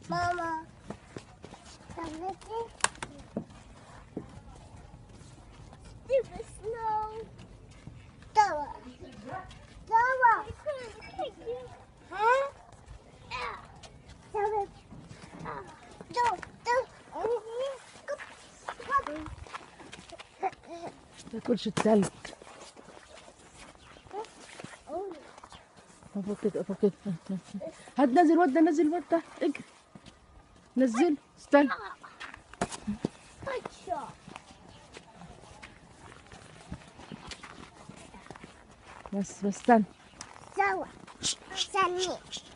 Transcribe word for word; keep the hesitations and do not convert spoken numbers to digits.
ماما خليكي ستيف سنو دوا دوا ها دوا دوا دوا تاكلش التلج. فوق كده فوق كده. هات نزل الواد ده، نزل الواد ده، اجري نزله. استنى بس بس استنى. سوا استني